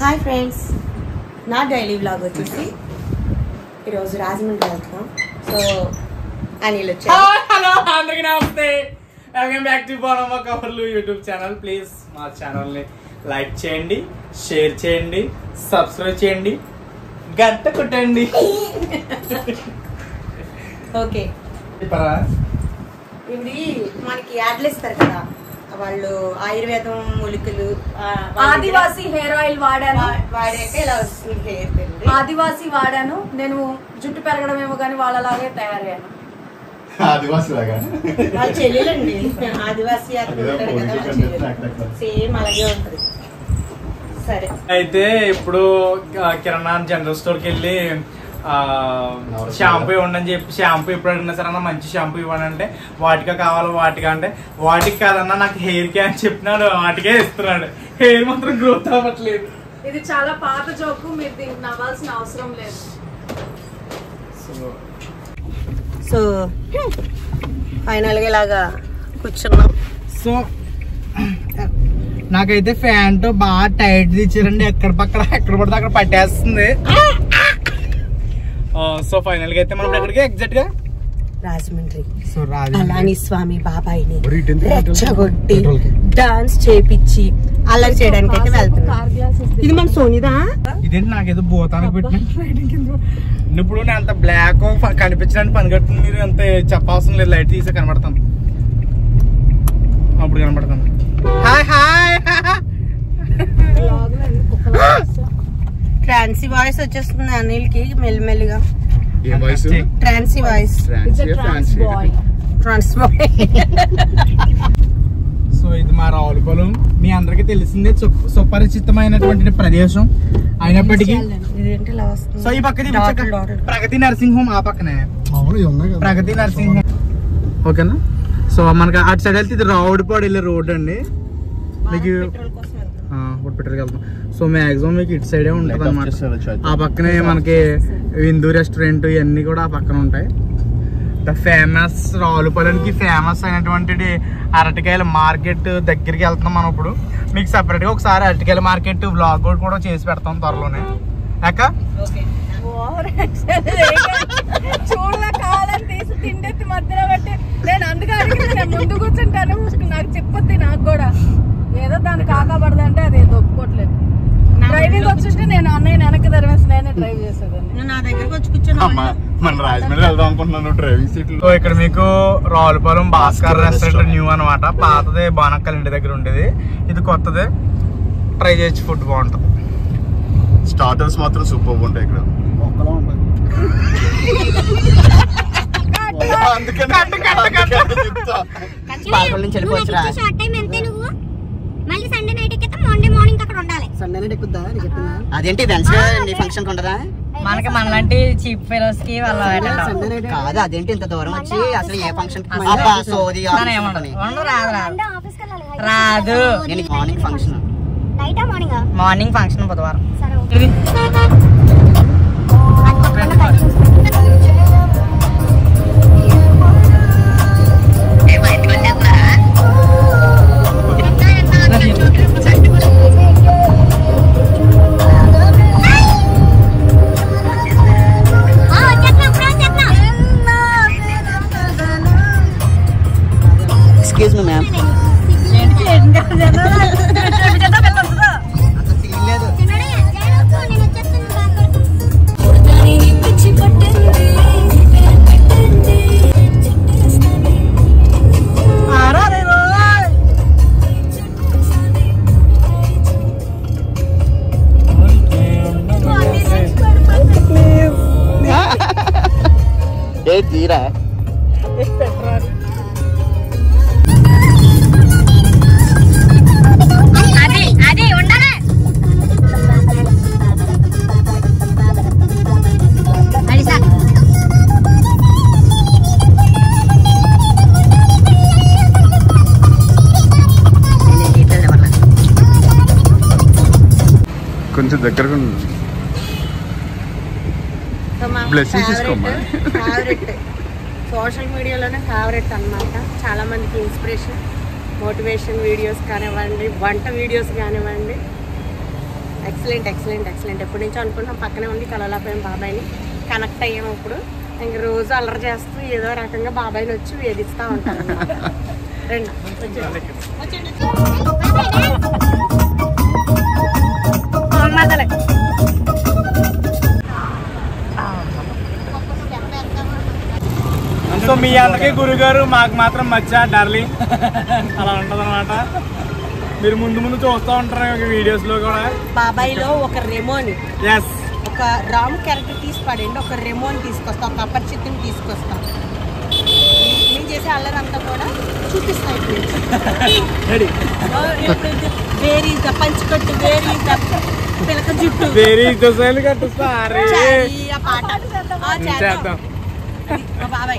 Hi friends, నా daily vlog వచ్చేసి ఈరోజు రాజమండ్రి వెళ్తున్నాం. సో అనిల్ వచ్చారు. హలో అందరికీ నమస్తే, వెల్కమ్ బ్యాక్ టు బోనమ్మ కబుర్లు యూట్యూబ్ ఛానల్. ప్లీజ్ మా ఛానల్ని లైక్ చేయండి, షేర్ చేయండి, సబ్స్క్రైబ్ చేయండి, గంట కొట్టండి. ఓకే, ఇవి మనకి యాడ్లు ఇస్తారు కదా, వాళ్ళు ఆయుర్వేదం మూలికలు ఆదివాసీ హెయిర్ ఆయిల్ వాడాను. వాడాక ఇలా వస్తుంది హెయిర్ పెరిగి. ఆదివాసీ వాడాను. నేను జుట్టు పెరగడమేమో కానీ వాళ్ళలాగే తయారయ్యాను. ఆదివాసి లాగా వాళ్ళ చెల్లెలండి, ఆదివాసీ సేమ్ అలాగే ఉంటుంది. సరే, అయితే ఇప్పుడు కిరాణా జనరల్ స్టోర్కి వెళ్ళి షాంపూ ఇవ్వండి అని చెప్పి, షాంపూ ఎప్పుడు అడిగినా సరే అన్న మంచి షాంపూ ఇవ్వండి అంటే వాటికా కావాలి, వాటికా అంటే వాటికి కాదన్నా నాకు హెయిర్ కే అని చెప్పినాడు, వాటికే ఇస్తున్నాడు. హెయిర్ మాత్రం గ్రోత్ అవ్వట్లేదు. ఇది చాలా పాత జోకు, మీరు దీనికి నవ్వాల్సిన అవసరం లేదు. సో ఫైనల్గా ఇలాగా కూర్చున్నాం. సో నాకైతే ఫ్యాంట్ బాగా టైట్ ఇచ్చారండి, ఎక్కడ పడితే అక్కడ పట్టేస్తుంది. సో ఫైనల్ గా అయితే మనం ఎక్కడికి ఎగ్జాక్ట్ గా రాజమండ్రి సో అలాని స్వామి బాబాయిని రెచ్చగొట్టి డాన్స్ చేపించి అల్లరి చేయడానికి అయితే వెళ్తున్నాం. ఇది మన సోనిదా? ఇదేంటి నాకేదో భూతానికి పెట్టిన. ఇప్పుడు నేను అంత బ్లాక్ కనిపించడానికి పని కట్టుకుని మీరు అంత చెప్పవసరం లేదు, లైట్ తీసే కనబడతాను, అప్పుడు కనబడతాను. Hi hi. ట్రాన్సీ వాయిస్ వచ్చేస్తుంది అనిల్ కి మెల్లిమెల్లిగా. ఏ వాయిస్? ట్రాన్సీ వాయిస్. Trans boy. సో ఇది మా రావులపాలెం, మీ అందరికి తెలిసిందే, సుపరిచితమైనటువంటి ప్రదేశం అయినప్పటికీ. ఇదేంటి ఇలా వస్తుంది? సో ఈ పక్కది ప్రగతి నర్సింగ్ హోమ్, ఆ పక్కనే ప్రగతి నర్సింగ్ హోమ్. ఓకేనా? సో మనకి అటు సైడ్ వెళ్తే ఇది రావులపాడు వెళ్ళే రోడ్ అండి. మీకు పెట్రోల్కి వెళ్తాం. సో మ్యాక్సిమం మీకు ఇటు సైడే ఉంటుంది అన్నమాట. ఆ పక్కనే మనకి విందు రెస్టారెంట్ ఇవన్నీ కూడా ఆ పక్కన ఉంటాయి. ద ఫేమస్ రావులపాలెంకి ఫేమస్ అయినటువంటి అరటికాయల మార్కెట్ దగ్గరికి వెళ్తున్నాం మనం ఇప్పుడు. మీకు సపరేట్గా ఒకసారి అరటికాయల మార్కెట్ వ్లాగ్ కూడా చేసి పెడతాం త్వరలోనే. అక్క చూడలే కావాలని తీసి తిండెత్తి మధ్యలో పెట్టి నేను అందుకే అడిగి ముందు కూర్చుంటాను. నాకు చెప్పొద్ది, నాకు కూడా ఏదో దాన్ని కాకపడదంటే అది ఏదో ఒప్పుకోవట్లేదు. డ్రైవింగ్ వచ్చుంటే నేను అన్నయ్య వెనక్కి తరివేసి నేనే డ్రైవ్ చేసేదాన్ని. నా దగ్గరకు వచ్చి కూర్చున్నా. మన రాజమండ్రి వెళ్దాం అనుకుంటున్నాను డ్రైవింగ్ సీట్. సో ఇక్కడ మీకు రావులపాలెం భాస్కర్ రెస్టారెంట్ న్యూ అనమాట. పాతదే బానక్కల ఇంటి దగ్గర ఉండేది, ఇది కొత్తదే. ట్రై చేయొచ్చు, ఫుడ్ బాగుంటుంది. స్టార్టర్స్ మాత్రం సూపర్ ఉంటాయి ఇక్కడ. అదేంటి ఫంక్షన్ ఉండదా మనకి? మనలాంటి చీప్ ఫెలోస్ కి కాదు. అదేంటి ఇంత దూరం వచ్చి అసలు ఏ ఫంక్షన్ రాదు? మార్నింగ్ ఫంక్షన్, మార్నింగ్ ఫంక్షన్ బుధవారం. ఎక్స్క్యూజ్ మీ మ్యామ్, ఏ తీరా కొంచెం దగ్గరగా సోషల్ మీడియాలోనే ఫేవరెట్ అన్నమాట. చాలా మందికి ఇన్స్పిరేషన్, మోటివేషన్ వీడియోస్ కానివ్వండి, వంట వీడియోస్ కానివ్వండి, ఎక్సలెంట్ ఎక్సలెంట్ ఎక్సలెంట్. ఎప్పటి నుంచో అనుకుంటున్నాం, పక్కనే ఉండి కలవలేకపోయాం బాబాయ్ని. కనెక్ట్ అయ్యాము ఇప్పుడు. ఇంక రోజు అల్లరి చేస్తూ ఏదో రకంగా బాబాయ్ని వచ్చి వేధిస్తూ ఉంటాం అన్నమాట. రండి సో మీ అందరికీ గురుగారు, మాకు మాత్రం మచ్చా డార్లింగ్ అలా ఉంటది అనమాట. మీరు ముందు ముందు చూస్తూ ఉంటారు వీడియోస్ లో కూడా. బాబాయ్లో ఒక రెమోని, ఎస్, ఒక రామ్ క్యారెక్టర్ తీసి పడండి, ఒక రెమోని తీసుకొస్తా, ఒక అపరిచితిని తీసుకొస్తా. నేను చేసే అల్లరి అంతా కూడా చూపిస్తాను. వేరీ పంచుకట్టు, వేరీ పిలక జుట్టు, వేరీ దోసలు కట్టుస్తారు ఆ పాట చేద్దాం బాబాయ్.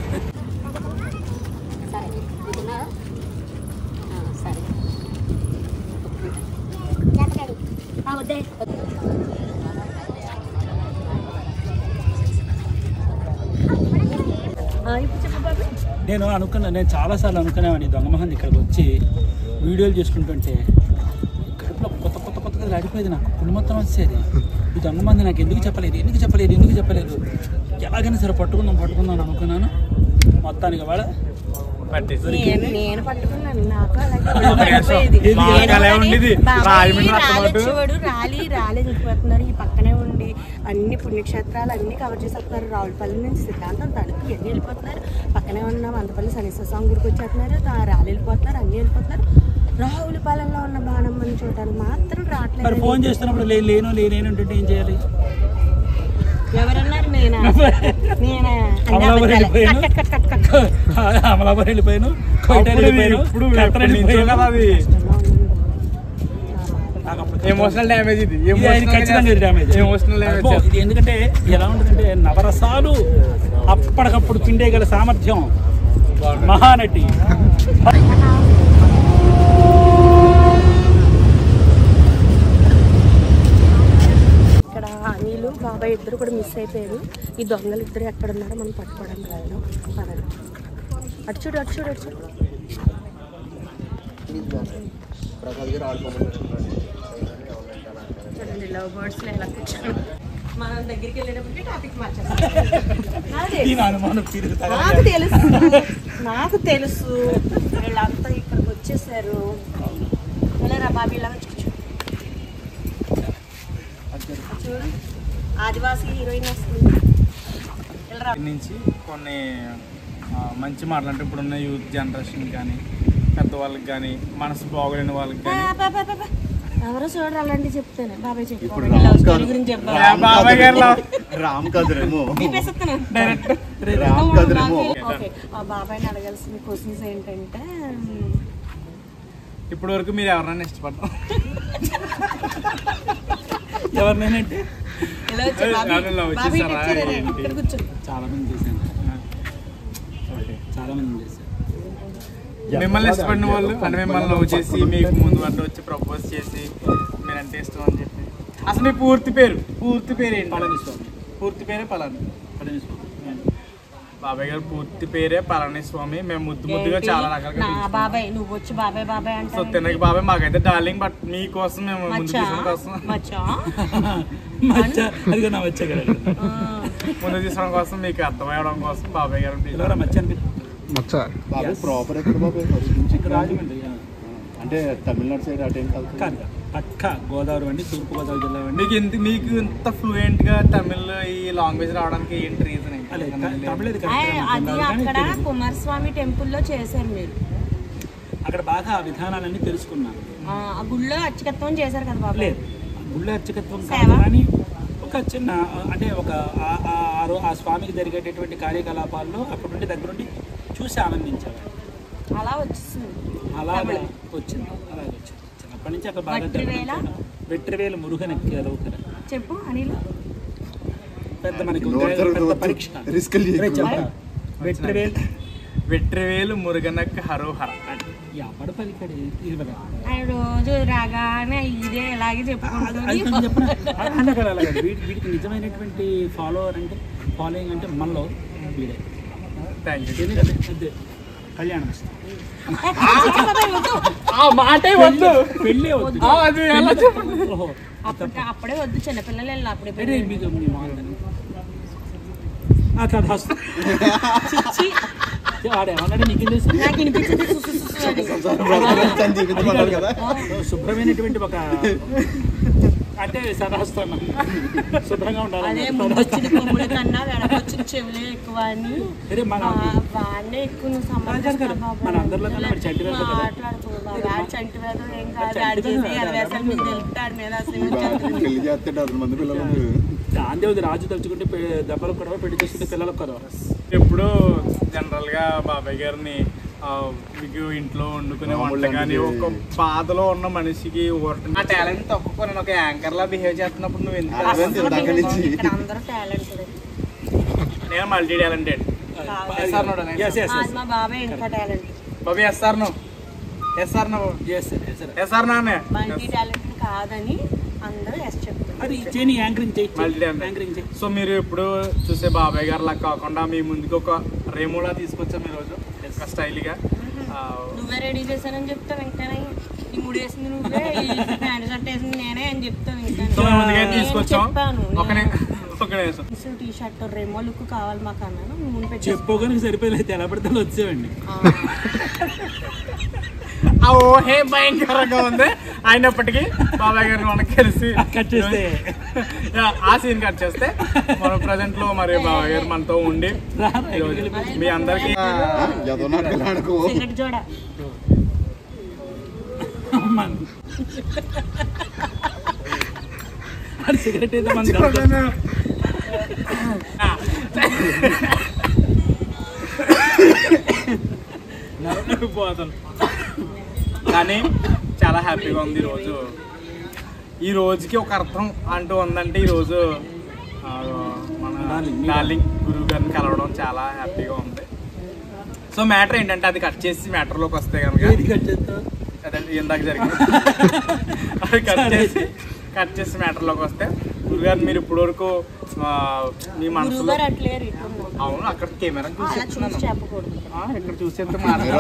నేను చాలాసార్లు అనుకునేవాడిని దొంగమహన్ ఇక్కడికి వచ్చి వీడియోలు చేసుకుంటుంటే కడుపులో కొత్తగా అడిపోయేది. నాకు పులి మొత్తం వచ్చేది. ఈ దొంగమంది నాకు ఎందుకు చెప్పలేదు ఎలాగైనా సరే పట్టుకుందాం అనుకున్నాను. మొత్తానికి వాళ్ళ నేను పట్టుకున్నాను. నాకు రాలే చూపిపోతున్నారు. ఈ పక్కనే ఉండి అన్ని పుణ్యక్షేత్రాలు అన్ని కవర్ చేసేస్తున్నారు. రావులపల్లి నుంచి సిద్ధాంతం తలుపు ఎన్ని వెళ్ళిపోతున్నారు. పక్కనే ఉన్న వందపల్లి శనీశ్వర స్వామి గుడికి వచ్చేస్తున్నారు. రాలి వెళ్ళిపోతున్నారు, అన్ని వెళ్ళిపోతున్నారు. రావులపాలెంలో ఉన్న బాణమ్మని చూడటానికి మాత్రం రావట్లేదు. ఫోన్ చేస్తున్నప్పుడు లేనేనంటే ఏం చేయాలి? ఎవరన్నారు? నేనా అమలాబాద్ వెళ్ళిపోయాను, ఎమోషనల్ డ్యామేజ్. ఇది ఖచ్చితంగా డ్యామేజ్. ఇది ఎందుకంటే ఎలా ఉంటుందంటే నవరసాలు అప్పటికప్పుడు పిండేయగల సామర్థ్యం మహానటి. అనిలు బాబాయ్ ఇద్దరు కూడా మిస్ అయిపోయారు. ఈ దొంగలు ఇద్దరు ఎక్కడ ఉన్నారో మనం పట్టుకోవడం లేదు. పదండి, అటు చూడు. చూడండి లవ్ బర్డ్స్ ఎలా కూర్చోండి. మనం దగ్గరికి వెళ్ళేటప్పటికి టాపిక్ మార్చేస్తాం. నాకు తెలుసు వీళ్ళంతా ఇక్కడికి వచ్చేసారు. వెళ్ళరా బాబీ, ఇలా వచ్చి చూడు. ఆదివాసీ హీరోయిన్ వస్తుంది. నుంచి కొన్ని మంచి మాటలు అంటే ఇప్పుడున్న యూత్ జనరేషన్ కానీ పెద్దవాళ్ళకి కానీ మనసు బాగోలేని వాళ్ళకి కానీ ఎవరో చూడరు అలాంటివి చెప్తాను. బాబాయ్ గురించి బాబాయ్ని అడగాల్సిన క్వశ్చన్స్ ఏంటంటే, ఇప్పటి వరకు మీరు ఎవరైనా ఇష్టపడతారు? ఎవరినేనంటే చాలా మంది చేశాను. మిమ్మల్ని ఇష్టపడిన వాళ్ళు అంటే మిమ్మల్ని లవ్ చేసి మీకు ముందు అంటే వచ్చి ప్రపోజ్ చేసి మీరంటే ఇష్టం అని చెప్పి. అసలు మీ పూర్తి పేరు ఏంటి? పళనిస్వామి. పూర్తి పేరే పళనిస్వామి. బాబాయ్ గారు పూర్తి పేరే పళనిస్వామి. మేము ముద్దుగా చాలా రకాలుగా బాబాయ్ నువ్వు వచ్చి బాబాయ్ అంటే సో తినకి బాబాయ్ మాకైతే డార్లింగ్. బట్ మీకోసం మేము ముందు తీసుకోవడం కోసం మీకు అర్థమయ్యడం కోసం బాబాయ్ గారు ప్రాపర్ ఎక్కడ బాబాయ్? రాజమండ్రి అంటే తమిళనాడు సైడ్ అటెండ్ పక్క గోదావరి అండి, తూర్పు గోదావరి జిల్లా అండి. మీకు ఇంత ఫ్లూయెంట్ గా తమిళ్ ఈ లాంగ్వేజ్ రావడానికి ఏంటి రీజన్? అక్కడ కుమారస్వామి టెంపుల్ లో చేశారు మీరు. అక్కడ బాగా ఆ విధానాలన్నీ తెలుసుకున్నాను. ఆ గుళ్ళో అర్చకత్వం చేశారు కదా బాబు? లేదు, గుళ్ళో అర్చకత్వం కాదు కానీ ఒక చిన్న అంటే ఒక ఆ స్వామికి జరిగేటటువంటి కార్యకలాపాల్లో అక్కడ నుండి దగ్గరుండి చూసి ఆనందించారు. అలా వచ్చింది. అలాగే వచ్చింది. చిన్నప్పటి నుంచి అక్కడ బాగా వెట్రివేలు మురుగన్ ఎక్కారు. చెప్పు అనిల్. పెద్ద మనకి పరీక్ష. వెట్రివేలు మురుగనక్క హరోహర. ఎవడు పలికాడు? రోజు రాగానే ఇదే ఇలాగే చెప్పుకుంటాడు. వీటికి నిజమైనటువంటి ఫాలోయింగ్ అంటే మనలో వీడే. కళ్యాణం మాటే వద్దు, పెళ్ళి వద్దు. అప్పుడే వద్దు చిన్నపిల్లలు వెళ్ళి అప్పుడే వాడేమన్నాడు నీకు తెలుసు? నాకు వినిపించింది శుభ్రమైనటువంటి ఒక అంటే సదాస్తున్నా శుభ్రంగా ఉండాలి. అదే ముందొచ్చిన కొమ్ముల కన్నా వెనకొచ్చిన చెవులే ఎక్కువ అని వాడినే ఎక్కువ నువ్వు మన అందరిలో మాట్లాడుకో బాబా. చంటి వేదం ఏం కాదు, ఆడి చేసి ఎరవేసాలు మీకు తెలుపుతాడు మీద అసలు గాంధీ రాజు తలుచుకుంటే దెబ్బలు కూడా పెళ్లి చేసుకుంటే పిల్లలకు కదా. ఎప్పుడు జనరల్ గా బాబాయ్ గారిని మీకు ఇంట్లో వండుకునే వంట కానీ ఒక బాధలో ఉన్న మనిషికి ఆ టాలెంట్ తక్కువ నేను ఒక యాంకర్ లా బిహేవ్ చేస్తున్నప్పుడు నువ్వు ఎందుకు అందరూ టాలెంటెడ్, నేను మల్టీ టాలెంటెడ్. మా బాబాయ్ ఇంకా టాలెంట్. బాబీ ఎస్ఆర్ నువ్వు ఎస్ఆర్ నాన్న మల్టీ టాలెంటెడ్ కాదని అందరూ ఎస్ చెప్తారు. సో మీరు ఇప్పుడు చూసే బాబాయ్ గారు లా కాకుండా మీ ముందుకు ఒక రేమోలా తీసుకొచ్చాం ఈ రోజు స్టైల్ గా. నువ్వే రెడీ చేశానని చెప్తావు ఇంకా, ఈ ముడి వేసింది నువ్వే, ఈ ప్యాంట్ షర్ట్ వేసింది నేనే అని చెప్తావు ఇంకా. టీ షర్ట్ రెమో లుక్ కావాలి మాకు అన్నాను. చెప్పుకోగానే సరిపోయి ఎలా పడితే వచ్చేవండి. ఓహే భయంకరంగా ఉంది. అయినప్పటికీ బాబాయ్ గారిని మనం కలిసి కట్ చేస్తే ఆ సీన్ కట్ చేస్తే మన ప్రజెంట్ లో మరి బాబాయ్ గారు మనతో ఉండి మీ అందరికి జోడ సిగరెట్ అయితే మన పోతాను. కానీ చాలా హ్యాపీగా ఉంది ఈరోజు. ఈ రోజుకి ఒక అర్థం అంటూ ఉందంటే ఈరోజు మన డార్లింగ్ గురువు గారిని కలవడం చాలా హ్యాపీగా ఉంది. సో మ్యాటర్ ఏంటంటే అది కట్ చేసి మ్యాటర్లోకి వస్తే కనుక అదే ఇందాక జరిగింది అది కట్ చేసి మ్యాటర్లోకి వస్తే గురుగారు మీరు ఇప్పటి వరకు మీ మనసులో అవును అక్కడ కెమెరా చూసి ఇక్కడ చూసేంత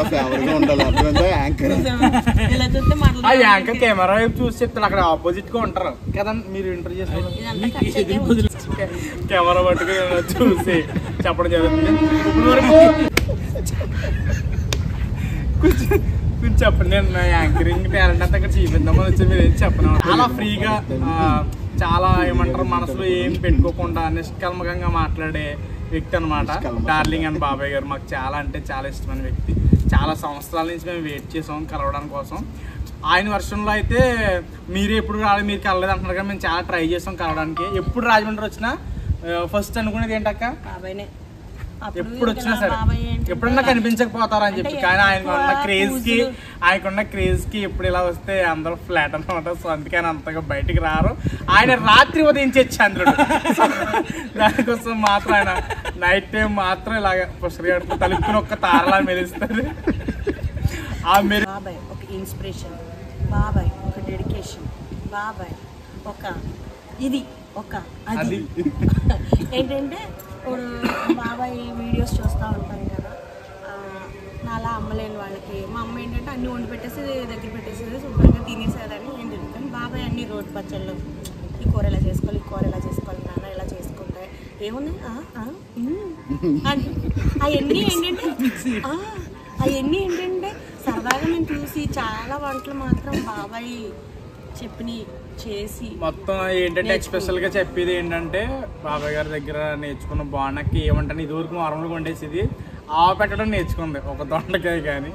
ఆ యాంకర్ కెమెరా చూసి చెప్తాను అక్కడ ఆపోజిట్ గా ఉంటారు కదా. మీరు ఇంటర్వ్యూ కెమెరా పట్టుకుని చూసి చెప్పడం జరుగుతుంది. కొంచెం చెప్పండి. నేను యాంకరింగ్ టాలెంట్ అంతా ఇక్కడ చూపిద్దామని వచ్చి మీరు ఏం చెప్పను. చాలా ఫ్రీగా చాలా ఏమంటారు మనసులో ఏం పెట్టుకోకుండా నిష్కల్మకంగా మాట్లాడే వ్యక్తి అనమాట డార్లింగ్ అండ్ బాబాయ్ గారు. మాకు చాలా అంటే చాలా ఇష్టమైన వ్యక్తి. చాలా సంవత్సరాల నుంచి మేము వెయిట్ చేసాం కలవడానికి కోసం. ఆయన వర్షంలో అయితే మీరే ఎప్పుడు రాలేదు, మీరు కలలేదు అంటున్నారు కానీ మేము చాలా ట్రై చేసాం కలవడానికి. ఎప్పుడు రాజమండ్రి వచ్చినా ఫస్ట్ అనుకునేది ఏంటక్క ఎప్పుడు వచ్చినా సరే ఎప్పుడన్నా కనిపించకపోతారా అని చెప్పి. కానీ ఆయనకున్న క్రేజ్ కి ఎప్పుడు ఇలా వస్తే అందరూ ఫ్లాట్ అనమాట. సో అందుకని అంతగా బయటికి రారు. ఆయన రాత్రి ఉదయించే చంద్రుడు. దానికోసం మాత్రం ఆయన నైట్ టైం మాత్రం ఇలాగ పుష్కర తలుపుకుని ఒక్క తారలా మెరుస్తారు. బాబాయ్ ఒక ఇన్స్పిరేషన్, బాబాయ్ ఒక డెడికేషన్, బాబాయ్ ఒక ఇది ఒక అది ఏంటంటే ఇప్పుడు బాబాయ్ వీడియోస్ చూస్తూ ఉంటాను కదా, నాలా అమ్మలేని వాళ్ళకి మా అమ్మ ఏంటంటే అన్నీ వండి పెట్టేసి దగ్గర పెట్టేసేది శుభ్రంగా తినేసేదని నేను చెప్తాను. బాబాయ్ అన్ని రోడ్డు పచ్చళ్ళు ఈ కూర ఇలా చేసుకోవాలి, ఈ కూర ఇలా చేసుకోవాలి, నాన్న ఇలా చేసుకుంటే ఏముంది అవన్నీ ఏంటంటే సరదాగా నేను చూసి చాలా వంటలు మాత్రం బాబాయ్ చెప్పిన చేసి మొత్తం ఏంటంటే ఎక్స్పెషల్ గా చెప్పేది ఏంటంటే బాబాయ్ గారి దగ్గర నేర్చుకున్న బాణకి ఏమంటాను ఇదివరకు నార్మల్గా వండేసి ఆవు పెట్టడం నేర్చుకుంది. ఒక దొండకాయ కానీ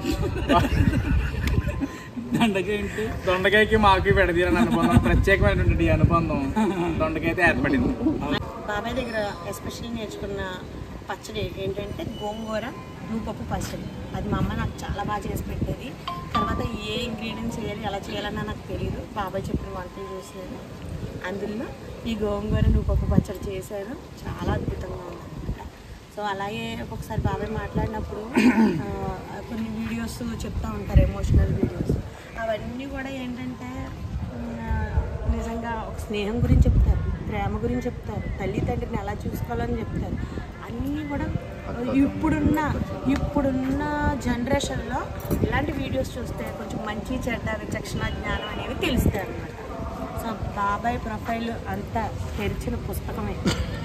దొండకాయకి మాకు పెడదీరని అనుబంధం, ప్రత్యేకమైనటువంటి అనుబంధం దొండకాయతో ఏర్పడింది. బాబాయ్ దగ్గర ఎస్పెషల్లీ నేర్చుకున్న పచ్చడి ఏంటంటే గోంగూర నువ్వుపప్పు పచ్చడి. అది మా అమ్మ నాకు చాలా బాగా చేసి పెట్టేది. తర్వాత ఏ ఇంగ్రీడియంట్స్ వేయాలి ఎలా చేయాలన్నా నాకు తెలియదు. బాబాయ్ చెప్పిన వంటలు చూసాను, అందులో ఈ గోంగూర నువ్వుపప్పు పచ్చడి చేశాను. చాలా అద్భుతంగా ఉందన్నమాట. సో అలాగే ఒక్కొక్కసారి బాబాయ్ మాట్లాడినప్పుడు కొన్ని వీడియోస్ చెప్తూ ఉంటారు, ఎమోషనల్ వీడియోస్. అవన్నీ కూడా ఏంటంటే నిజంగా ఒక స్నేహం గురించి చెప్తారు, ప్రేమ గురించి చెప్తారు, తల్లి తండ్రిని ఎలా చూసుకోవాలని చెప్తారు. అన్నీ కూడా ఇప్పుడున్న జనరేషన్లో ఇలాంటి వీడియోస్ చూస్తే కొంచెం మంచి చెడ్డ విచక్షణ జ్ఞానం అనేవి తెలుస్తాయి అన్నమాట. సో సో బాబాయ్ ప్రొఫైల్ అంతా తెరిచిన పుస్తకమే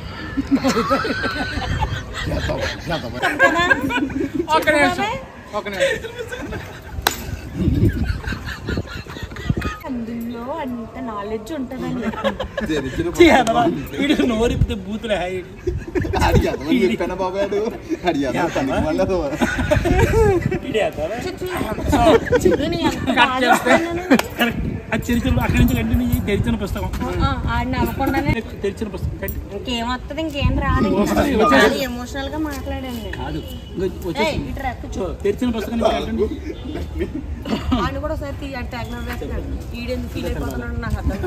అందులో అంత నాలెడ్జ్ ఉంటుందండి. నోరిపితే బూతులే అది చరిత్రలో అక్కడి నుంచి కంటిన్యూ తెరిచిన పుస్తకం తెరిచిన పుస్తకం ఇంకేమొస్తుంది ఇంకేం రాదు. ఎమోషనల్ గా మాట్లాడండి కాదు తెరిచిన పుస్తకం ఆయన కూడా ఒకసారి ఈడెందుకు ఫీల్ అయిపోతున్నాడు నాకు అర్థం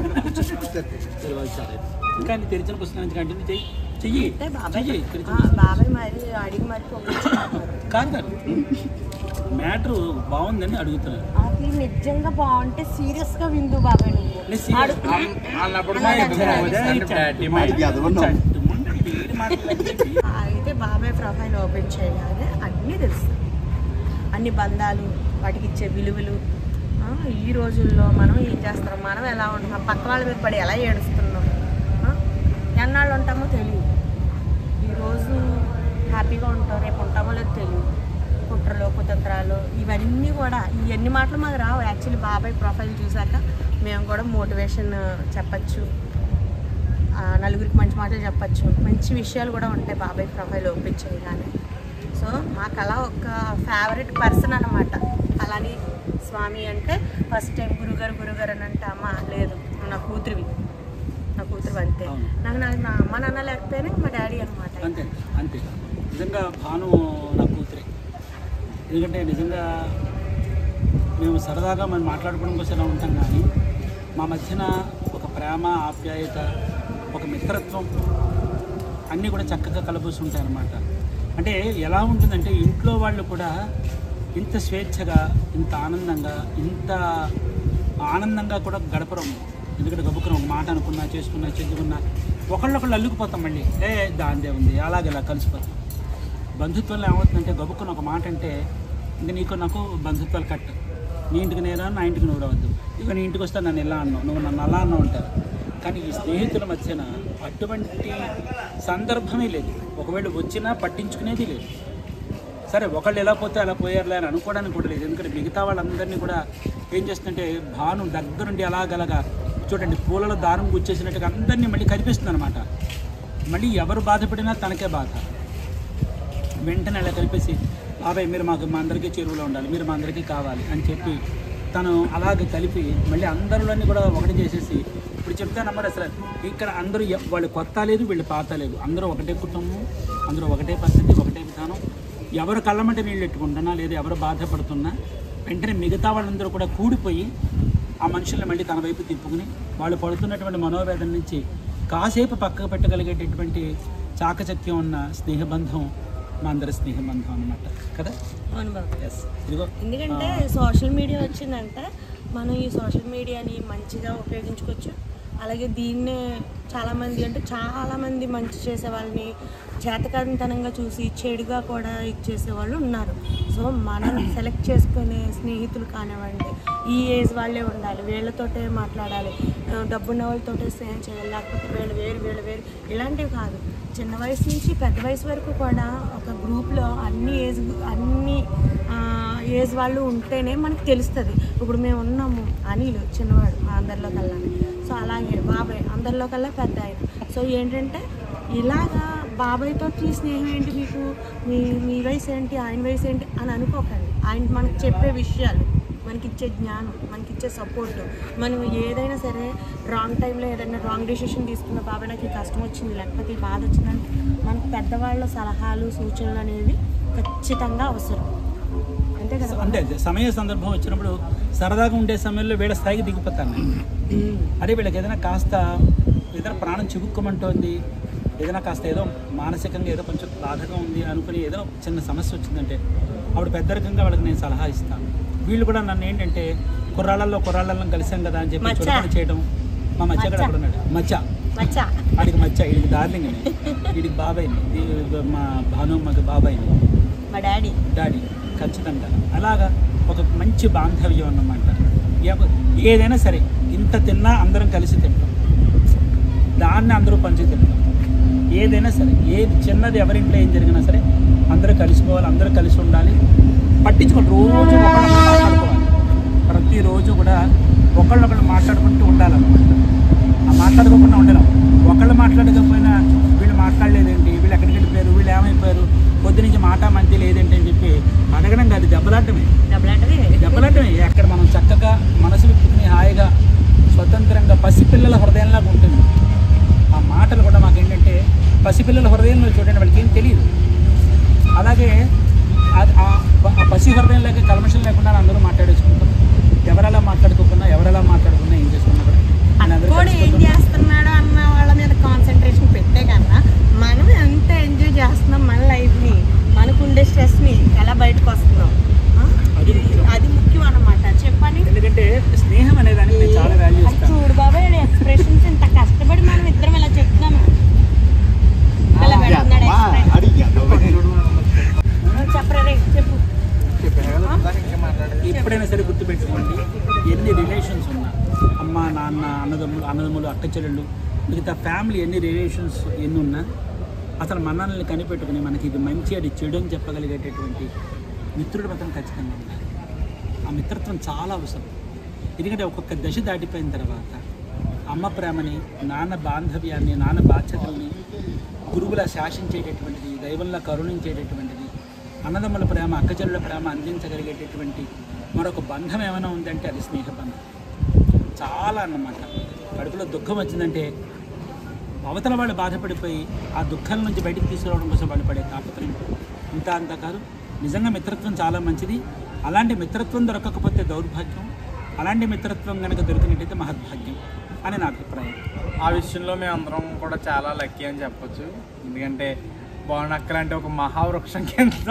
ఇంకా తెరిచిన పుస్తకం నుంచి కంటిన్యూ చెయ్యి. బాబాయ్ మరి అడిగి మరి కాదు కాదు మ్యాటర్ బాగుందని అడుగుతున్నారు. అది నిజంగా బాగుంటే సీరియస్ గా విందు బాబాయ్ అయితే బాబాయ్ ప్రొఫైల్ ఓపెన్ చేయగానే అన్నీ తెలుస్తాయి. అన్ని బంధాలు, వాటికి ఇచ్చే విలువలు, ఈ రోజుల్లో మనం ఏం చేస్తున్నాం, మనం ఎలా ఉంటున్నాం, పక్క వాళ్ళ మీద పడి ఎలా ఏడుస్తున్నాం, ఎన్నాళ్ళు ఉంటామో తెలియదు. ఈరోజు హ్యాపీగా ఉంటాం, రేపు ఉంటామో లేదో తెలియదు. కుట్రలు, కుతంత్రాలు ఇవన్నీ కూడా ఇవన్నీ మాటలు మాకు రావు. యాక్చువల్లీ బాబాయ్ ప్రొఫైల్ చూసాక మేము కూడా మోటివేషన్ చెప్పచ్చు, నలుగురికి మంచి మాటలు చెప్పచ్చు, మంచి విషయాలు కూడా ఉంటాయి బాబాయ్ ప్రొఫైల్ ఓపెన్ చేయగానే. సో మాకు అలా ఒక ఫేవరెట్ పర్సన్ అనమాట. అలాని స్వామి అంటే ఫస్ట్ టైం గురుగారు అని అంటే అమ్మ లేదు నా కూతురివి అంతే. నాకు నా అమ్మ నాన్న లేకపోయినా మా డాడీ అనమాట. అంతే అంతే నిజంగా భాను నా కూతురే. ఎందుకంటే నిజంగా మేము సరదాగా మనం మాట్లాడుకోవడం కోసం ఎలా ఉంటాం, కానీ మా మధ్యన ఒక ప్రేమ, ఆప్యాయత, ఒక మిత్రత్వం అన్నీ కూడా చక్కగా కలబోసి ఉంటాయి అన్నమాట. అంటే ఎలా ఉంటుందంటే ఇంట్లో వాళ్ళు కూడా ఇంత స్వేచ్ఛగా, ఇంత ఆనందంగా కూడా గడపడం. ఎందుకంటే గబుక్కున ఒక మాట అనుకున్నా, చేసుకున్నా, చెందుకున్నా ఒకళ్ళొకళ్ళు అల్లుకుపోతాం. మళ్ళీ దాందే ఉంది అలాగేలా కలిసిపోతాం. బంధుత్వంలో ఏమవుతుందంటే గబుక్కున ఒక మాట అంటే ఇంక నీకు నాకు బంధుత్వాలు కట్. నీ ఇంటికి నేను నా ఇంటికి నువ్వు రావద్దు, ఇక నీ ఇంటికి వస్తే నన్ను ఎలా అన్నావు, నువ్వు నన్ను అలా అన్నావు అంటారు. కానీ ఈ స్నేహితుల మధ్యన అటువంటి సందర్భమే లేదు. ఒకవేళ వచ్చినా పట్టించుకునేది లేదు. సరే ఒకళ్ళు ఎలా పోతే అలా పోయారులే అని అనుకోవడానికి కూడా లేదు. ఎందుకంటే మిగతా వాళ్ళందరినీ కూడా ఏం చేస్తుందంటే భాను దగ్గరుండి అలాగలగా చూడండి పూలలో దారం గుచ్చేసినట్టుగా అందరినీ మళ్ళీ కనిపిస్తుంది అనమాట. మళ్ళీ ఎవరు బాధపడినా తనకే బాధ. వెంటనే అలా కలిపేసి బాబాయ్ మీరు మా అందరికీ చెరువులో ఉండాలి, మీరు మా అందరికీ కావాలి అని చెప్పి తను అలాగే కలిపి మళ్ళీ అందరిలోని కూడా ఒకటి చేసేసి ఇప్పుడు చెప్తానమ్మా అసలు ఇక్కడ అందరూ వాళ్ళు కొత్త లేదు, వీళ్ళు పాత లేదు, అందరూ ఒకటే కుటుంబం, అందరూ ఒకటే పద్ధతి, ఒకటే విధానం. ఎవరు కళ్ళమంటే నీళ్ళు పెట్టుకుంటున్నా లేదా ఎవరు బాధపడుతున్నా వెంటనే మిగతా వాళ్ళందరూ కూడా కూడిపోయి ఆ మనుషుల్ని మళ్ళీ తన వైపు తిప్పుకుని వాళ్ళు పడుతున్నటువంటి మనోవేదన నుంచి కాసేపు పక్కకు పెట్టగలిగేటటువంటి చాకచక్యం ఉన్న స్నేహబంధం మా అందరి స్నేహబంధం అన్నమాట కదా. ఎందుకంటే సోషల్ మీడియా వచ్చిందంటే మనం ఈ సోషల్ మీడియాని మంచిగా ఉపయోగించుకోవచ్చు. అలాగే దీన్నే చాలామంది మంచి చేసే వాళ్ళని చేతకాంతనంగా చూసి చెడుగా కూడా ఇచ్చేసే వాళ్ళు ఉన్నారు. సో మనం సెలెక్ట్ చేసుకునే స్నేహితులు కానివ్వండి, ఈ ఏజ్ వాళ్ళే ఉండాలి, వీళ్ళతోటే మాట్లాడాలి, డబ్బున్న వాళ్ళతోటే స్నేహం చేయాలి, లేకపోతే వీళ్ళు వేరు ఇలాంటివి కాదు. చిన్న వయసు నుంచి పెద్ద వయసు వరకు కూడా ఒక గ్రూప్లో అన్ని ఏజ్ వాళ్ళు ఉంటేనే మనకు తెలుస్తుంది. ఇప్పుడు మేము ఉన్నాము, అనిల్ చిన్నవాడు మా అందరిలో కల్లా, సో అలాగే బాబాయ్ అందరిలో కల్లా పెద్ద ఆయన. సో ఏంటంటే ఇలాగా బాబాయ్తో స్నేహం ఏంటి, మీకు మీ వయసు ఏంటి, ఆయన వయసు ఏంటి అని అనుకోకండి. ఆయన మనకు చెప్పే విషయాలు, మనకిచ్చే జ్ఞానం, మనకిచ్చే సపోర్ట్, మనం ఏదైనా సరే రాంగ్ టైంలో ఏదైనా రాంగ్ డెసిషన్ తీసుకున్న బాబాయ్ నాకు ఈ కష్టం వచ్చింది లేకపోతే ఈ బాధ వచ్చిందంటే మనకు పెద్దవాళ్ళ సలహాలు సూచనలు అనేవి ఖచ్చితంగా అవసరం. అంతే కదా. అంటే సమయ సందర్భం వచ్చినప్పుడు సరదాగా ఉండే సమయంలో వీళ్ళ స్థాయికి దిగిపోతాను. అదే వీళ్ళకి ఏదైనా కాస్త ఏదైనా ప్రాణం చివుక్కోమంటోంది, ఏదైనా కాస్త ఏదో మానసికంగా ఏదో కొంచెం బాధగా ఉంది అనుకుని ఏదో చిన్న సమస్య వచ్చిందంటే అప్పుడు పెద్దరికంగా వాళ్ళకి నేను సలహా ఇస్తాను. వీళ్ళు కూడా నన్ను ఏంటంటే కుర్రాళ్ళల్లో కలిసాం కదా అని చెప్పి చులకన చేయడం. మా మచ్చ కూడా అక్కడ ఉన్నాడు, మచ్చ వాడికి మచ్చ, వీడికి డార్లింగ్ అని, వీడికి బాబాయ్ని, మా భానుమ్మకి బాబాయ్ని, మా డాడీ ఖచ్చితంగా అలాగా ఒక మంచి బాంధవ్యం అన్నమాట. ఏదైనా సరే ఇంత తిన్నా అందరం కలిసి తింటాం, దాన్ని అందరూ పంచి తింటాం. ఏదైనా సరే ఏది చిన్నది ఎవరింట్లో ఏం జరిగినా సరే అందరూ కలిసిపోవాలి, అందరూ కలిసి ఉండాలి. పట్టించుకోండి, రోజు ఒకళ్ళొకళ్ళు మాట్లాడుకోవాలి. ప్రతిరోజు కూడా ఒకళ్ళొకళ్ళు మాట్లాడుకుంటూ ఉండాలన్నమాట. ఆ మాట్లాడుకోకుండా ఉండలేం. ఒకళ్ళు మాట్లాడకపోయినా వీళ్ళు మాట్లాడలేదేంటి, వీళ్ళు ఎక్కడికి వెళ్ళిపోయారు, వీళ్ళు ఏమైపోయారు, పొద్దు నుంచి మాట మంచి లేదేంటి అని చెప్పి అడగడం కాదు, దెబ్బలాటమే. అక్కడ మనం చక్కగా మనసు విప్పుకుని హాయిగా స్వతంత్రంగా పసిపిల్లల హృదయంలాగా ఉంటుంది. ఆ మాటలు కూడా మాకేంటంటే పసిపిల్లల హృదయంలో చూడండి, వాళ్ళకి ఏం తెలియదు. అలాగే ఆ పసి హృదయంలాగే కల్మషం లేకుండా అందరూ మాట్లాడేసుకుంటాం. ఎవరెలా మాట్లాడుకోకుండా ఏం చేసుకున్నా కూడా ఏం చేస్తున్నాడు అన్న వాళ్ళ మీద కాన్సన్ట్రేషన్ పెట్టే కన్నా మనం ఎంత ఎంజాయ్ చేస్తున్నాం మన లైఫ్ని, మనకుండే స్ట్రెస్ని ఎలా బయటకు వస్తున్నాం, అది ముఖ్యం అన్నమాట. చెప్పండి. ఎందుకంటే స్నేహం అనే దానికి నేను చాలా వాల్యూ ఇస్తాను. చూడు బాబాయ్ ఎక్స్ప్రెషన్స్ ఇంత కష్టపడి మనం ఇద్దరం ఇలా చెప్తున్నాము, ఇలా పెడుతున్నాడు చెప్పరే చెప్పు. ఎప్పుడైనా సరే గుర్తుపెట్టుకోండి, ఎన్ని రిలేషన్స్ ఉన్నా, అమ్మ నాన్న అన్నదమ్ములు అక్క చెల్లెళ్ళు మిగతా ఫ్యామిలీ ఎన్ని రిలేషన్స్ ఎన్ని ఉన్నా అసలు మనల్ని కనిపెట్టుకుని మనకి ఇది మంచి అది చెడు అని చెప్పగలిగేటటువంటి మిత్రుడు మాత్రం ఖచ్చితంగా ఉండాలి. ఆ మిత్రత్వం చాలా అవసరం. ఎందుకంటే ఒక్కొక్క దశ దాటిపోయిన తర్వాత అమ్మ ప్రేమని, నాన్న బాంధవ్యాన్ని, నాన్న బాధ్యతల్ని గురువులా శాసించేటటువంటిది, దైవంలా కరుణించేటటువంటిది, అన్నదమ్ముల ప్రేమ, అక్కచెల్లెల ప్రేమ అందించగలిగేటటువంటి మరొక బంధం ఏమైనా ఉందంటే అది స్నేహ బంధం. చాలా అన్నమాట. కడుపులో దుఃఖం వచ్చిందంటే అవతల వాళ్ళు బాధపడిపోయి ఆ దుఃఖం నుంచి బయటికి తీసుకురావడం కోసం వాళ్ళు పడే తాపత్రయం అంతా కాదు. నిజంగా మిత్రత్వం చాలా మంచిది. అలాంటి మిత్రత్వం దొరకకపోతే దౌర్భాగ్యం, అలాంటి మిత్రత్వం కనుక దొరికినట్టయితే మహద్భాగ్యం అని నా అభిప్రాయం. ఆ విషయంలో మేము అందరం కూడా చాలా లక్కీ అని చెప్పొచ్చు. ఎందుకంటే బాగునక్కలు అంటే ఒక మహావృక్షం కింద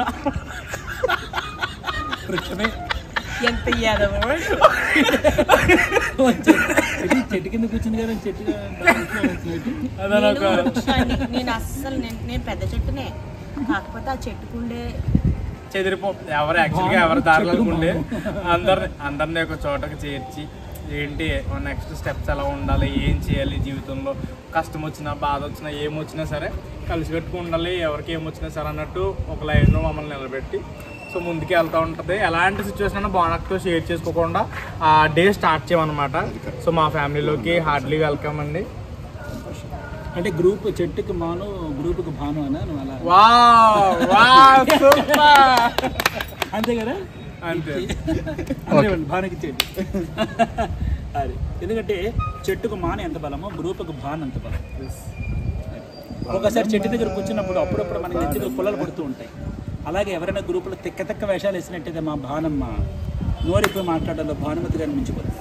వృక్షమే ఎంత యాదవ చెట్టు కింద కూర్చుంది కదా, చెట్టు నేను పెద్ద చెట్టునే, కాకపోతే ఆ చెట్టుకుండే ఎవరు యాక్చువల్గా ఎవరి దారిలో ఉండే అందరినీ ఒక చోటకి చేర్చి ఏంటి నెక్స్ట్ స్టెప్స్ ఎలా ఉండాలి, ఏం చేయాలి జీవితంలో, కష్టం వచ్చినా బాధ వచ్చినా ఏమొచ్చినా సరే కలిసిపెట్టుకు ఉండాలి, ఎవరికి ఏమొచ్చినా సరే అన్నట్టు ఒక లైన్లో మమ్మల్ని నిలబెట్టి సో ముందుకు వెళ్తూ ఉంటుంది. ఎలాంటి సిచ్యువేషన్ అయినా బాగునక్కతో షేర్ చేసుకోకుండా ఆ డే స్టార్ట్ చేయమన్నమాట. సో మా ఫ్యామిలీలోకి హార్డ్లీ వెల్కమ్ అండి. అంటే గ్రూప్ చెట్టుకి మాను, గ్రూప్కి భాను అనా నువ్వు అలా? అంతే కదా, అంతే. భానుకి చెట్టు అది. ఎందుకంటే చెట్టుకు మాన ఎంత బలమో గ్రూప్కి భాను అంత బలం. ఒకసారి చెట్టు దగ్గర కూర్చున్నప్పుడు అప్పుడప్పుడు మనకి దగ్గర పుల్లలు పడుతూ ఉంటాయి. అలాగే ఎవరైనా గ్రూపులో తెక్క వేషాలు వేసినట్టయితే మా భానమ్మ నోరిపోయి మాట్లాడాలో భానుమతి గారిని మించిపోతుంది.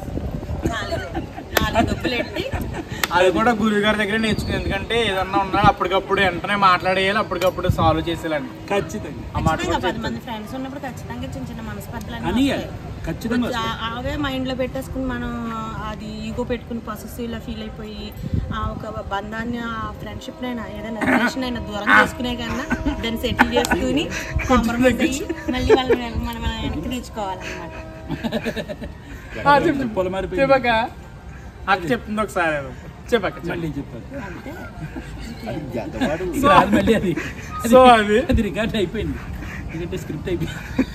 అది కూడా గురువు గారి దగ్గర నేర్చుకుని, ఎందుకంటే ఏదన్నా ఉన్నా అప్పటికప్పుడు వెంటనే మాట్లాడేయాలి, అప్పటికప్పుడు సాల్వ్ చేసేయాలని. ఖచ్చితంగా 10 మంది ఫ్రెండ్స్ ఉన్నప్పుడు ఖచ్చితంగా చిన్న చిన్న మనస్పర్ధలు ఖచ్చితంగా అవే మైండ్ లో పెట్టేసుకుని మనం అది ఈగో పెట్టుకుని పాజిటివ్ లా ఫీల్ అయిపోయి ఆ ఒక బంధాన్ని, ఆ ఫ్రెండ్షిప్ నైనా ఏదైనా రిలేషన్ అయినా దూరం చేసుకునే కన్నా దాన్ని సెటిల్ చేసుకుని కాంప్రమైజ్ అయ్యి మళ్ళీ వాళ్ళని మనం వెనక్కి తెచ్చుకోవాలన్నమాట. అక్క చెప్తుంది ఒకసారి చెప్పాక మళ్ళీ చెప్పారు. మళ్ళీ అది రికార్డ్ అయిపోయింది, ఎందుకంటే స్క్రిప్ట్ అయిపోయింది.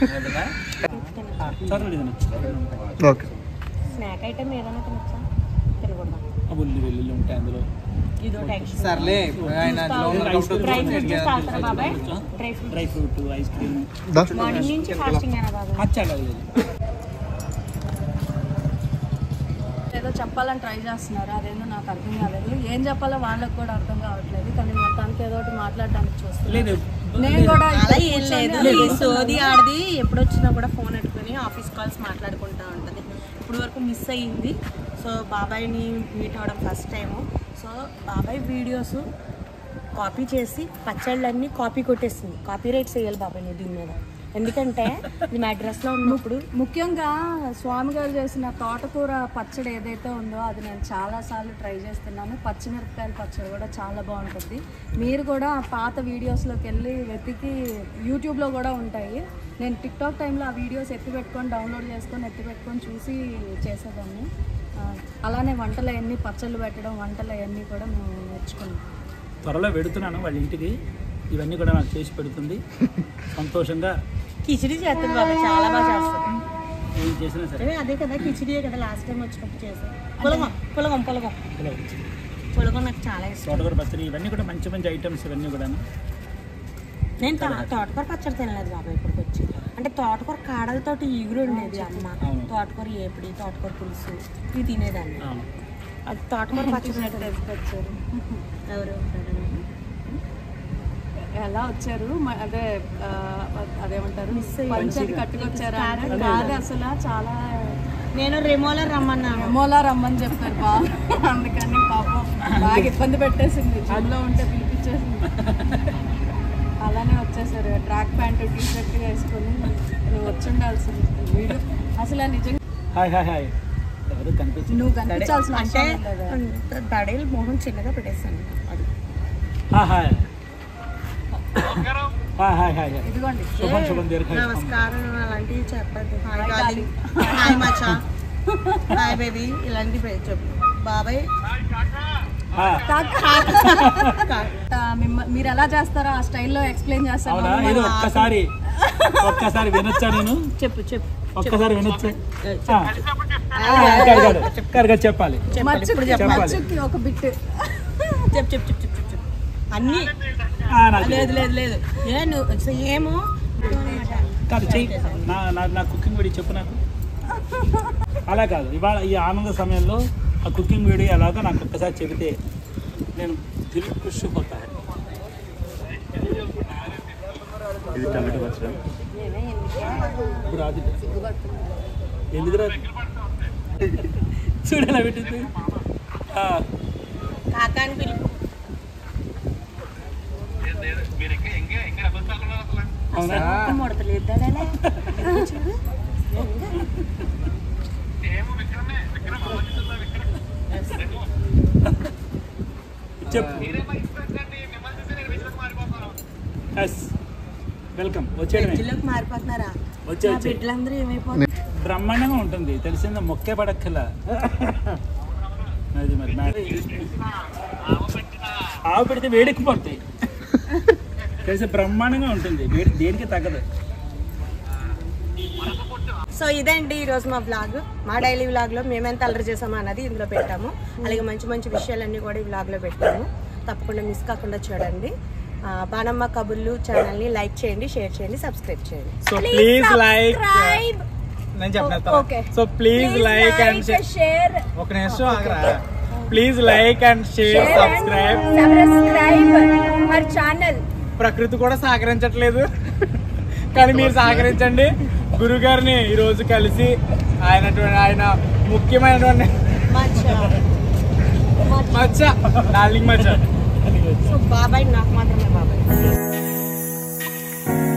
స్నాక్ ఐటమ్ ఏదైనా తినొచ్చా? తినకూడదా? ఉల్లి వెల్లుల్లి ఉంటాయి అందులో. సర్లే dry fruit, ice cream. Morning నుంచి ఫాస్టింగ్ అయినా బాబా? ఏదో చెప్పాలని ట్రై చేస్తున్నారు, అదేందో నాకు అర్థం కాలేదు. ఏం చెప్పాలో వాళ్ళకి కూడా అర్థం కావట్లేదు. కానీ మొత్తానికి ఏదో ఒకటి మాట్లాడడానికి చూస్తున్నాను. నేను కూడా అలా ఏం లేదు, సోది ఆడది ఎప్పుడు వచ్చినా కూడా ఫోన్ పెట్టుకుని ఆఫీస్ కాల్స్ మాట్లాడుకుంటూ ఉంటుంది. ఇప్పుడు వరకు మిస్ అయ్యింది. సో బాబాయ్ని మీట్ అవ్వడం ఫస్ట్ టైము. సో బాబాయ్ వీడియోస్ కాపీ చేసి పచ్చళ్ళన్నీ కాపీ కొట్టేసింది. కాపీ రైట్స్ వేయాలి బాబాయ్ దీని మీద. ఎందుకంటే ఇది మద్రాసులో ఉన్నప్పుడు ముఖ్యంగా స్వామి గారు చేసిన తోటకూర పచ్చడి ఏదైతే ఉందో అది నేను చాలాసార్లు ట్రై చేస్తున్నాను. పచ్చిమిరపకాయల పచ్చడి కూడా చాలా బాగుంటుంది. మీరు కూడా పాత వీడియోస్లోకి వెళ్ళి వెతికి యూట్యూబ్లో కూడా ఉంటాయి. నేను టిక్టాక్ టైంలో ఆ వీడియోస్ ఎత్తిపెట్టుకొని డౌన్లోడ్ చేసుకొని ఎత్తిపెట్టుకొని చూసి చేసేదాన్ని. అలానే వంటలు అవన్నీ పచ్చళ్ళు పెట్టడం వంటలు అవన్నీ కూడా మేము నేర్చుకున్నాం. త్వరలో పెడుతున్నాను వాళ్ళ ఇంటికి, ఇవన్నీ కూడా నాకు చేసి పెడుతుంది. సంతోషంగా కిచిడి చేస్తుంది బాబా, చాలా బాగా చేస్తాను. ఏం చేసినా సరే అదే కదా కిచిడియే కదా లాస్ట్ టైం వచ్చినప్పుడు చేసాను. పులగం నాకు చాలా ఇష్టం. తోటకూర పచ్చడి ఇవన్నీ కూడా మంచి మంచి ఐటమ్స్ ఇవన్నీ కూడా. నేను తోటకూర పచ్చడి తినలేదు బాబా ఇప్పటికి వచ్చి. అంటే తోటకూర కాడలతోటి ఈగురు ఉండేది అమ్మ. తోటకూర ఏపిడి, తోటకూర పులుసు ఇవి తినేదాన్ని. అది తోటకూర పచ్చడి తీసుకొచ్చారు. ఎవరు ఎలా వచ్చారు అదే అదేమంటారు పంచాయతీ కట్టుకొచ్చారా? కాదు అసలు చాలా నేను రెమోలర్ రమ్మన్నాను. రెమోలా రమ్మని చెప్పారు బాబు. అందుకని పాపం బాగా ఇబ్బంది పెట్టేసింది. జూన్లో ఉంటే పిలిపించేసింది. అలానే వచ్చేసారు ట్రాక్ ప్యాంట్ టీ షర్ట్ వేసుకొని. నువ్వు వచ్చి ఉండాల్సింది వీడియో అసలు నిజంగా. హాయ్ హాయ్ హాయ్ ఎవరు కనిపించింది? నువ్వు కనిపించాల్సిన అంటే దడేలు మొహం చిన్నగా పెట్టేస్తాను. అది హాయ్ హాయ్ హాయ్ హాయ్ ఇదిగోండి శుభం శుభం దీర్ఘాయుష్మాన్. నమస్కారం అలాంటివి చెప్పద్దు. హాయ్ డార్లింగ్, హాయ్ మచ్చా, హాయ్ బేబీ ఇలాంటివి చెప్పు. బాబాయ్ మీరు ఎలా చేస్తారో ఆ స్టైల్లో ఎక్స్ప్లెయిన్ చేస్తాను. అవునా? ఇది ఒక్కసారి వినొచ్చా? నేను చెప్పు చెప్పు ఒక్కసారి వినొచ్చా? చెప్పాలి. మచ్చుకి ఒక బిట్ చెప్పు చెప్పు చెప్పు చెప్పు చెప్పు అన్నీ. లేదు లేదు లేదు ఏమో కాదు చెయ్యి. నా కుకింగ్ వీడియో చెప్పు నాకు. అలా కాదు, ఇవాళ ఈ ఆనంద సమయంలో ఆ కుకింగ్ వీడియో ఎలాగో నాకు ఒక్కసారి చెబితే నేను దిల్ ఖుష్ హోతా హై. ఇది టమాటో పచ్చడి. ఇప్పుడు అది ఎందుకు రాదు చూడేలా పెట్టింది. కాకాని పిలుపు. ముడతలేదు చూడు. చెప్పు. వెల్కమ్. వచ్చేయడమే. మారిపోతున్నారా వచ్చే బిడ్డలందరూ ఏమైపోతున్నారు? బ్రహ్మాండంగా ఉంటుంది తెలిసిందా, మొక్కే పడక్కల. అది మరి ఆవు పెడితే వేడెక్కిపోతాయి తెలిసి, బ్రహ్మాండంగా ఉంటుంది, వేడి దేనికి తగ్గదు. సో ఇదండి ఈరోజు మా వ్లాగ్. మా డైలీ వ్లాగ్లో మేమెంత అల్లరి చేసామో అన్నది ఇందులో పెట్టాము. అలాగే మంచి మంచి విషయాలన్నీ కూడా ఈ వ్లాగ్లో పెట్టాము. తప్పకుండా మిస్ కాకుండా చూడండి. బాణమ్మ కబుర్లు ఛానల్ని లైక్ చేయండి, షేర్ చేయండి, సబ్స్క్రైబ్ చేయండి. సో ప్లీజ్ లైక్, నేను చెప్పిన so please like and share. ఒక నిమిషం ఆగరా. Please like and share, subscribe my channel. ప్రకృతి కూడా సహకరించట్లేదు కానీ మీరు సహకరించండి. గురుగారిని ఈరోజు కలిసి ఆయన ముఖ్యమైనటువంటి మచ్చ డార్లింగ్ మచ్చ. సో బాబాయ్ నాకు మాత్రమే బాబాయ్.